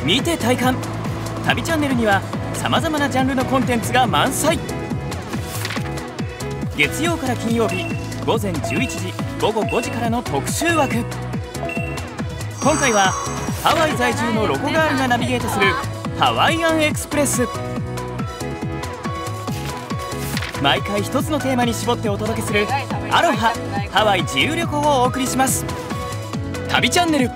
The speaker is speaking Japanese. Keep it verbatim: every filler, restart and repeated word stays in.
見て体感。旅チャンネルにはさまざまなジャンルのコンテンツが満載。月曜から金曜日ごぜんじゅういちじごごごじからの特集枠。今回はハワイ在住のロコガールがナビゲートするハワイアンエクスプレス。毎回一つのテーマに絞ってお届けするアロハハワイ自由旅行をお送りします。旅チャンネル。